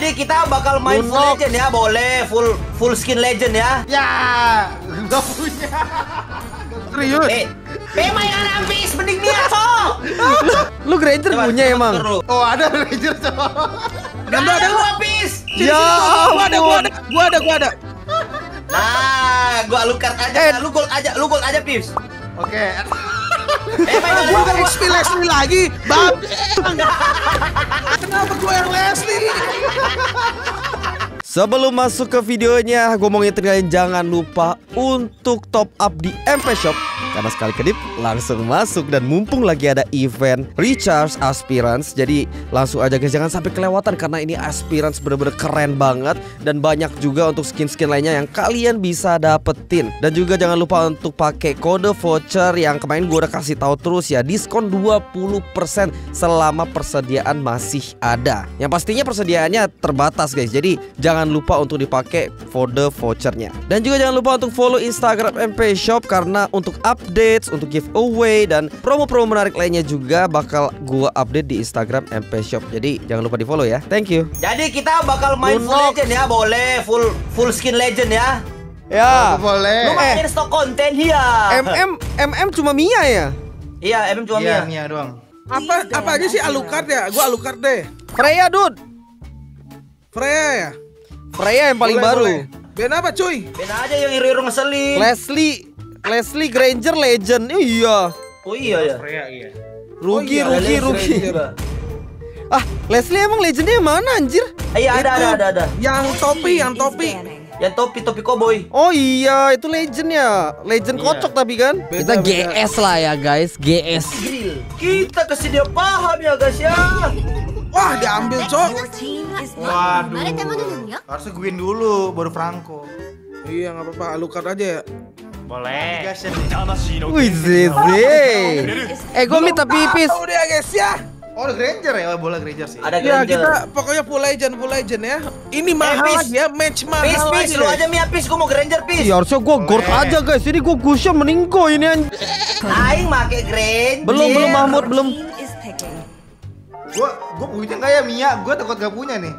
Jadi kita bakal main full legend ya, boleh full skin legend ya. Ya, gak punya. Serius? Mainan habis, mending Mia cok. Lu Granger punya emang? Oh ada Ranger cok. Ada lu habis. Ya, Gua ada. Nah, gua Alucard aja, lu gold aja, Pips. Oke. Gua XP Leslie lagi, bab. Kenapa gua yang Leslie? Sebelum masuk ke videonya, gue mau ngingetin kalian jangan lupa untuk top up di MP Shop. Karena sekali kedip langsung masuk. Dan mumpung lagi ada event Recharge Aspirants, jadi langsung aja guys, jangan sampai kelewatan. Karena ini Aspirants bener-bener keren banget. Dan banyak juga untuk skin-skin lainnya yang kalian bisa dapetin. Dan juga jangan lupa untuk pakai kode voucher yang kemarin gue udah kasih tahu terus ya. Diskon 20% selama persediaan masih ada. Yang pastinya persediaannya terbatas guys. Jadi jangan lupa untuk dipakai kode vouchernya. Dan juga jangan lupa untuk follow Instagram MP Shop, karena untuk updates, untuk giveaway dan promo-promo menarik lainnya juga bakal gua update di Instagram MP Shop. Jadi jangan lupa di follow ya. Thank you. Jadi kita bakal main full legend ya, boleh full skin legend ya. Ya. Boleh. Lu main stok konten ya. MM cuma Mia ya? Iya, cuma Iya, Mia. Mia doang. Apa aja sih Alucard ya? Gua Alucard deh. Freya dude. Freya ya? Freya yang paling baru. Ben apa cuy? Ben aja yang hero ngeselin. Leslie Granger Legend. Iya. Oh iya ya. Freya iya. Rugi. Juga. Ah, Leslie emang legendnya yang mana anjir? Iya ada. Yang topi. Yang topi cowboy. Oh iya, itu legendnya. Legend kocok tapi kan. Beda. Kita GS lah ya guys, GS. Kita kesedia paham ya guys ya. Wah, diambil cok. Waduh. Harusnya gue dulu baru Franco. Iya nggak apa-apa, Alucard aja ya. Boleh. Wih Zeze. Gue minta pipis. Oh dia guys ya. Oh ada Granger ya, bola Granger sih. Ada Ya Granger. kita pokoknya full legend ya. Ini mahal Pis. lagi ya, match mahal Pis, lagi. lu aja Mia Pis, gua mau Granger Pis. Ya harusnya gue gord aja guys. Ini gue Gusha meninggo ini anjir. Aing make Granger. Belum Mahmud belum. Gua punya nggak ya Mia? Gua takut gak punya nih.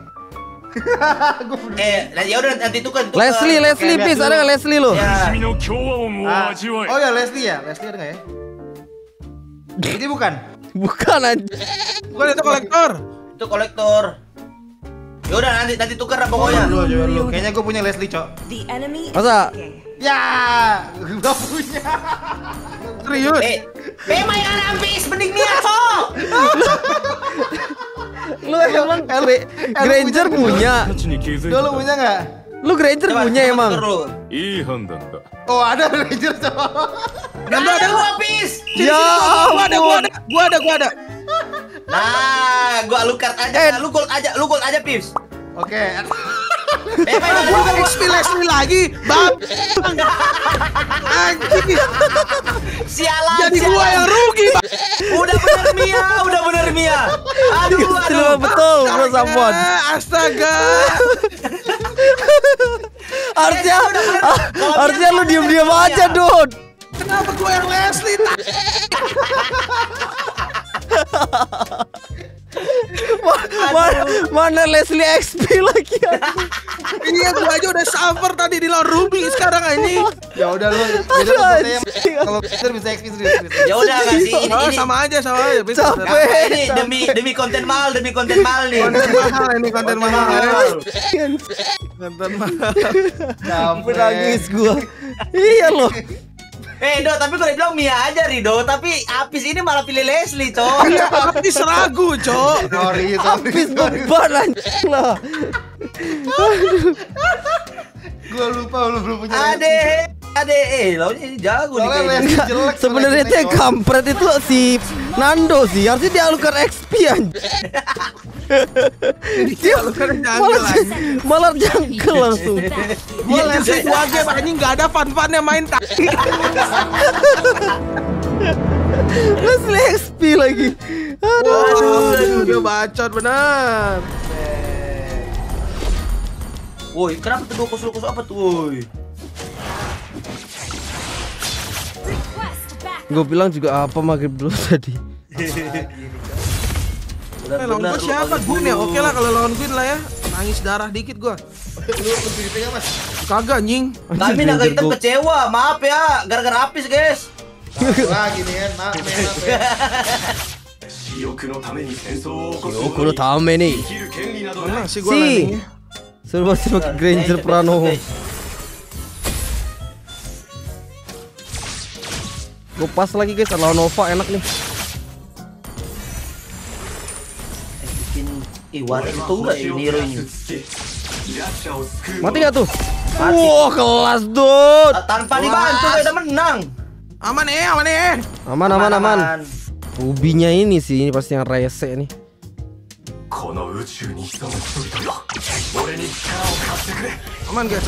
Ya udah nanti tukar. Leslie Pis, ada nggak Leslie lo? Ya. Oh ya Leslie ya, Leslie ada nggak ya? Ini bukan. Bukan anjir. Bukan itu kolektor. Itu kolektor. Ya udah nanti tukar lah pokoknya. Lu. Kayaknya gua punya Leslie, Cok. Masa? Ya, gak punya. Serius? Mainan habis, mending Mia cok. Lu emang Granger punya? Dulu punya nggak? Lu Granger punya emang? Oh ada Granger, Cok. Ada lu habis. Ya Gua ada. Nah, gua Alucard aja, lu gold aja Pips. Oke. Gua XP Leslie lagi, bab. Anjir. Sialan. Jadi gua yang rugi, bab. Udah bener Mia. Aduh. Betul bro Sampon. Astaga. Harusnya lu diem aja dude. Kenapa gua yang Leslie? Mana Leslie XP lagi ya? Iya, gua aja udah suffer tadi di lawan Ruby sekarang ini. Ya udah lu. Kalau bisa XP serius. Ya udah kasih ini. Sama aja. Capek. Ini demi konten mahal nih. Konten mahal. Menangis gua. Iya loh. Do, tapi gue bilang Mia aja Rido, tapi Apis ini malah pilih Leslie, cok. Iya, tapi seragu, cok. Sorry. Habis beban anjing lah. Gua lupa lu belum punya. Ade, lawannya ini jago nih Soalnya kayaknya. Leslie jelek. Sebenarnya teh kampret itu si Nando sih, harusnya dia Alucard XP anjing. Dia malah jangkel langsung. Gua Leslie 2 game anjing enggak ada fun-funnya main tak. Leslie XP lagi. Aduh, udah bacot benar. Woi, kenapa tuh kosong apa tuh, woi? Gue bilang juga apa maghrib dulu tadi. Lawan gue siapa? Gun ya? Oke lah kalau lawan Gun lah ya. Nangis darah dikit gua. Lu lebih dipegang Mas. Kagak anjing. Kami naga hitam kecewa, maaf ya, gara-gara apis guys. Wah gini kan, maaf ya. Shioku no tame nih. Mana sih gua landingnya? Suruh pakai Granger Pranowo. Gue pas lagi guys, lawan Nova enak nih. Bikin Iwari itu enggak ini hero ini. Mati gak tuh? Mati. Wah, kelas dot. Tanpa dibantu udah menang. Aman aman. Aman. Rubinya ini sih, ini pasti yang rese nih. Aman guys.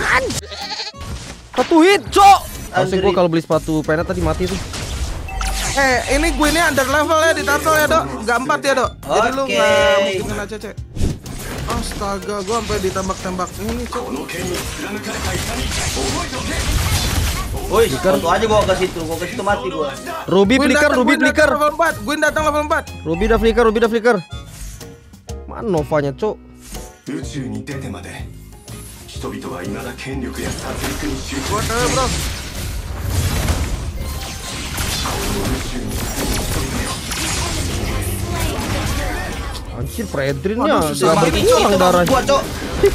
Satu hit, cok. Harusnya gue kalau beli sepatu pena tadi mati tuh. Ini gue ini under level ya di turtle ya, Dok. Enggak 4 ya, Dok. Jadi lu Oke. enggak mungkin kena CC. Astaga, gua sampai ditembak-tembak ini, Cok. Woi, satu aja gua ke situ mati gua. Ruby flicker. Level 4. Gue datang level 4. Ruby udah flicker. Mana Novanya, cok? Gua tahu, Bro. Anjir, Predrinnya Waduh, susah udah Makin berkurang itu darah. gua, Cok.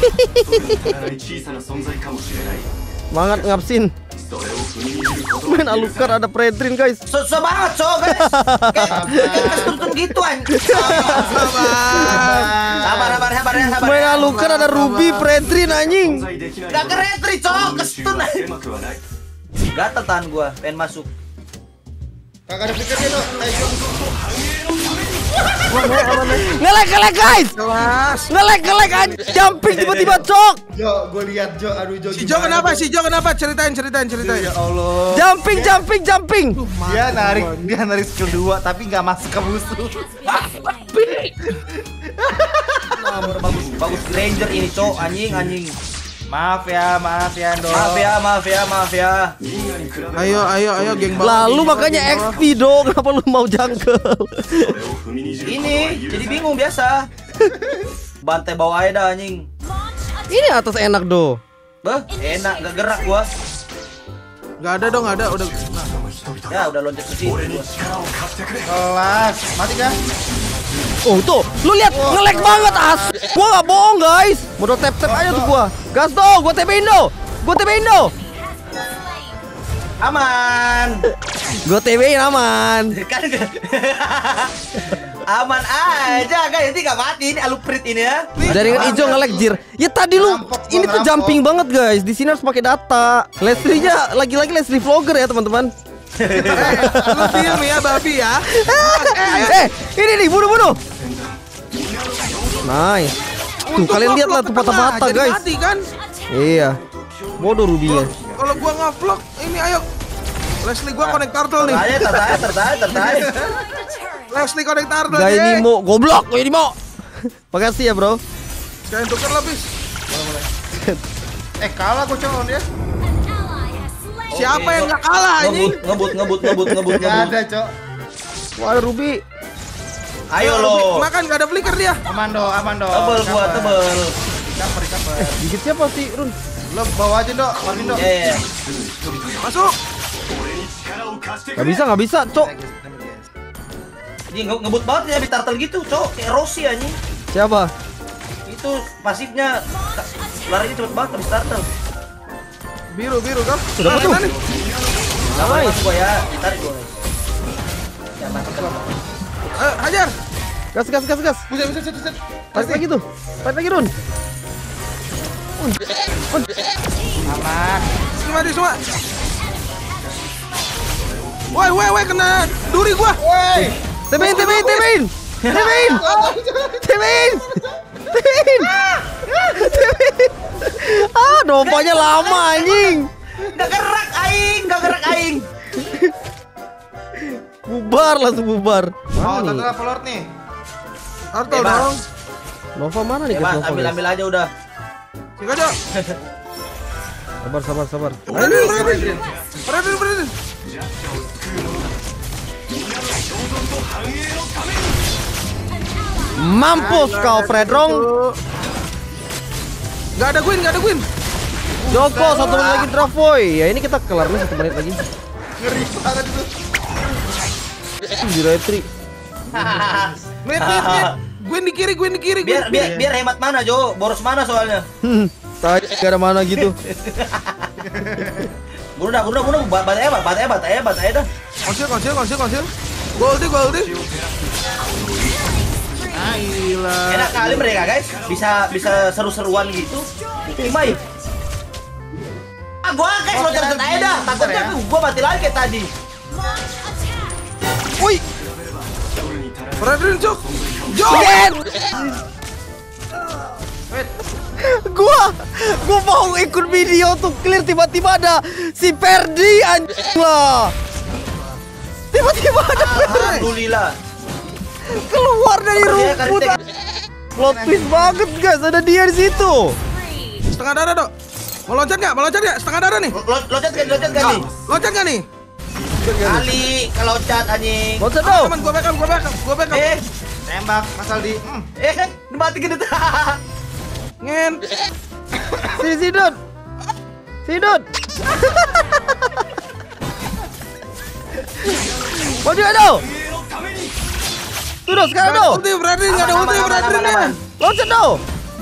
Semangat ngapsin. Main Alucard ada Predrin guys. Susah banget, Cok, guys. Kayak kestuntun gitu anjing. Sabar ya. Main Alucard ada Ruby Predrin anjing. Gak keretri, Cok, kestun. Gatel tahan gua, pengen masuk. Kagak ada pikirnya Dok. Ngelek guys. Kelas. Ngelek anjing. Jumping tiba-tiba cok. Jo, gue lihat Jo, aduh Jo. Si Jo kenapa? Ceritain. Ya Allah. Jumping. Dia narik skill 2 tapi nggak masuk ke musuh. Bagus Granger ini, Cok, anjing. Maaf ya Dok. Maaf ya. Ayo geng bawah. Lalu makanya XP dong. Kenapa lu mau jungle? Ini jadi bingung biasa. Bantai bawah aja dah anjing. Ini atas enak do. Beh, enak gak gerak gua. Gak ada dong, udah. Ya udah loncat ke situ gua. Kelas, mati kan? Oh tuh, lu lihat ngelek banget as. Gua nggak bohong guys. Modal tap aja tuh gua. Gas do, gua TP Indo. Aman. Gua TP-in aman. Kan aman aja guys, ini gak mati ini Aluprit ini ya. Jaringan hijau ngelek jir. Ya tadi lu ini tuh jumping banget guys. Di sini harus pakai data. Leslie-nya lagi-lagi Leslie vlogger ya teman-teman. Lu diem ya, babi ya. Ini nih bunuh. Nice. Tuh kalian lihat lah tuh patah-patah guys. Mati kan? Iya. Bodoh Ruby-nya. Kalau gua nge-vlog, ini ayo. Leslie gua connect turtle nih. Tertarik. Leslie connect turtle. Gaya Nimo, goblok, Gaya Nimo. Makasih ya, Bro. Sekalian tuker lah, bis. Kalah gua Cok dia. Siapa yang gak kalah anjing? Ngebut. Gak ada Cok. Wah, Ruby. Ayo lo. Makan gak ada flicker dia. Aman Do. Tebel gua, tebel. Recover. Gigit siapa sih, Run? Lo bawa aja Dok, matiin Dok. Iya. Masuk. Gak bisa, Cok. Ini ngebut banget ya di turtle gitu, Cok. Kayak Rossi anjing. Siapa? Itu pasifnya larinya cepet banget habis turtle. Biru kan? Sudah betul. Nice gua ya, ditarik gua. Ya mantap. Hajar. Gas. Buset. Tarik lagi tuh. Tarik lagi, Run. Aman. Mati semua. Woi, kena duri gua. Woi. Temein. Dompanya lama anjing. Gak gerak aing. Langsung bubar. Oh, Mana nih? total follower nih. Turtle Bebas. dong. Nova mana nih? Ya, guys, Mas, Nova, guys? ambil aja udah. Sik aja. Sabar. Berhenti. Mampus kau, Fredrong. Gak ada Gwyn. Joko 1 menit lagi draft boy. Ya ini kita kelar nih 1 menit lagi. Ngeri banget itu. Di retri. Mit. Gwyn di kiri. Biar hemat mana, Jo. Boros mana soalnya. Tadi gak ada mana gitu. Bunuh dah. Batai dah. Konsil. Goldie. Gila. Enak kali mereka, guys. Bisa seru-seruan gitu. Terima ya. Gua guys loncat aja dah. Takutnya gua mati lagi kayak tadi. Woi. Fredrin Jok. Gua mau ikut video untuk clear, tiba-tiba ada si Ferdi anjing lah. Tiba-tiba ada Alhamdulillah. keluar dari rumput. Plot twist banget guys, ada dia di situ. Setengah darah, Dok. Mau loncat nggak? Setengah darah nih. Loncat kan nih? Loncat nggak nih? Kali kalau loncat anjing. Loncat dong. Teman, gua backup. Tembak Mas Aldi. Mati gitu. Ngen. Si Dut. Maju aduh. Tuh sekarang dong. Ulti Fredrin, nggak ada ulti Fredrin ya. Loncat dong.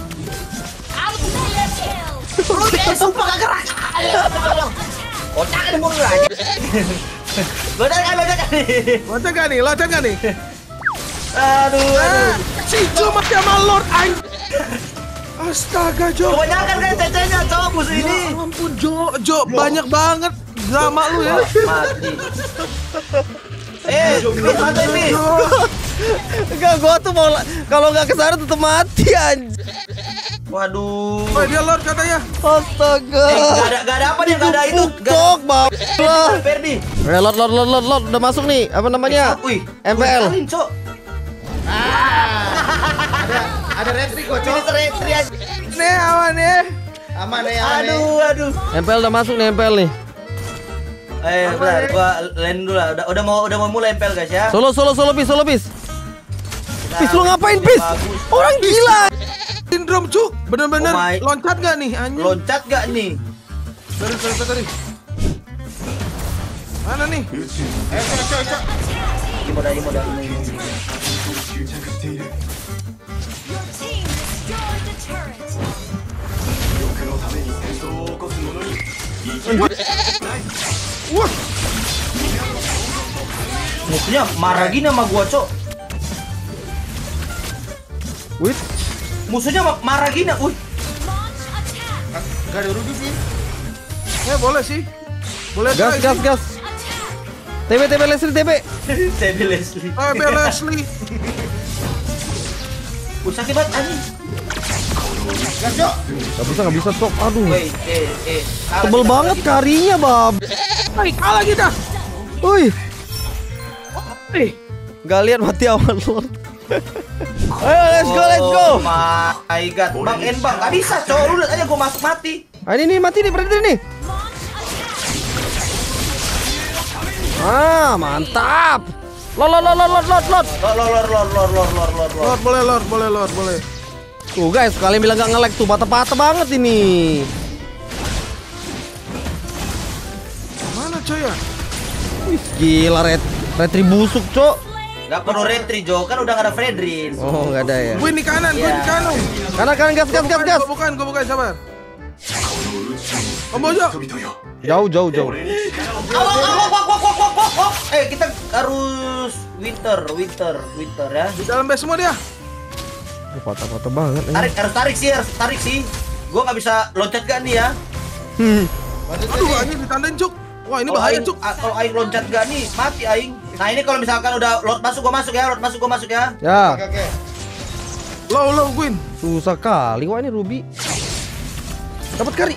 Sumpah gak gerak. Otak ada mulu aja. Loncat kan. Loncat nggak nih? Aduh. Si Jo mati sama Lord Aing. Astaga, Jo. Kebanyakan kan cecenya cowok musuh ini. Ya ampun, Jo banyak banget drama lu ya. Mati. Mati nih. Enggak, gua tuh mau kalau nggak kesana tetap mati anjir. Waduh. Oh, dia Lord katanya. Astaga. Gak ada apa nih, gak ada itu. Tok, bab. Ferdi. Lord udah masuk nih. Apa namanya? Wih, MPL. Ada retri kok, Cok. Retri aja. Nih aman ya. Aman ya. Aduh. MPL udah masuk nih, MPL nih. Bentar, gua lain dulu lah. Udah mau mulai MPL guys ya. Solo bis. Pis lu ngapain, Pis? Orang gila. Sindrom Cuk, bener-bener Oh my. loncat gak nih anjing? Loncat gak nih? Sorry. Mana nih? Cok. Gimana? Wah, Musuhnya marah gini sama gua, Cok. Wait. Musuhnya marah gini. Wih. Gak ada rugi sih. boleh sih. Boleh Gas. TB Leslie, TB. TB Leslie. TB Leslie. Sakit banget anjing. Gas, Cok. Gak bisa Cok. Aduh. Woi, Tebel banget karinya, Bab. Hai, kalah kita. Wih. Gak lihat mati awal Lord. Ayo, let's go. Oh my god, Bang Enbang, gak bisa, Cok. Lu lihat aja gua masuk mati. Ini mati nih, berarti nih. Mantap. Lord. Lord, boleh. Tuh guys, kalian bilang gak nge-lag tuh, patah-patah banget ini. Mana coy ya? Wih, gila retri busuk, Cok. Gak perlu retri, Jo, kan udah gak ada Fredrin. Oh, gak ada ya. Gue di kanan. Kanan, gas. Gue bukan, sabar. Om Bojo. Jauh. Kita harus winter ya. Di dalam base semua dia. Patah-patah banget. Harus tarik sih. Gua nggak bisa loncat gak nih ya? Aduh, anjing ditandain Cuk. Wah, ini bahaya Cuk. Kalau aing loncat gak nih, mati aing. Nah ini kalau misalkan udah Lord masuk, gua masuk ya. Ya. Oke. Low, Gwyn. Susah kali. Wah, ini Ruby. Dapat kari.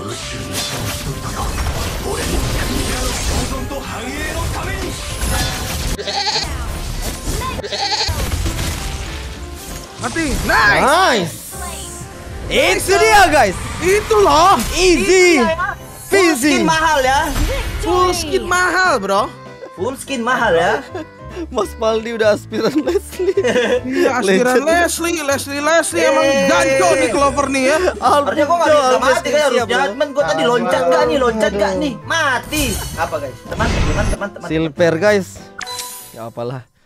Mati. Nice. Itu dia, guys. Itu loh. Easy. Full skin mahal ya. Full skin mahal, bro. Full skin mahal ya. Mas Paldi udah aspiran Leslie. Iya, aspiran Leslie emang ganco nih Clover nih ya. Harusnya gua nggak bisa mati kayak siap, harusnya. Cuman gua tadi loncat nggak nih? Mati. Apa guys? Teman. Silver guys. Ya apalah.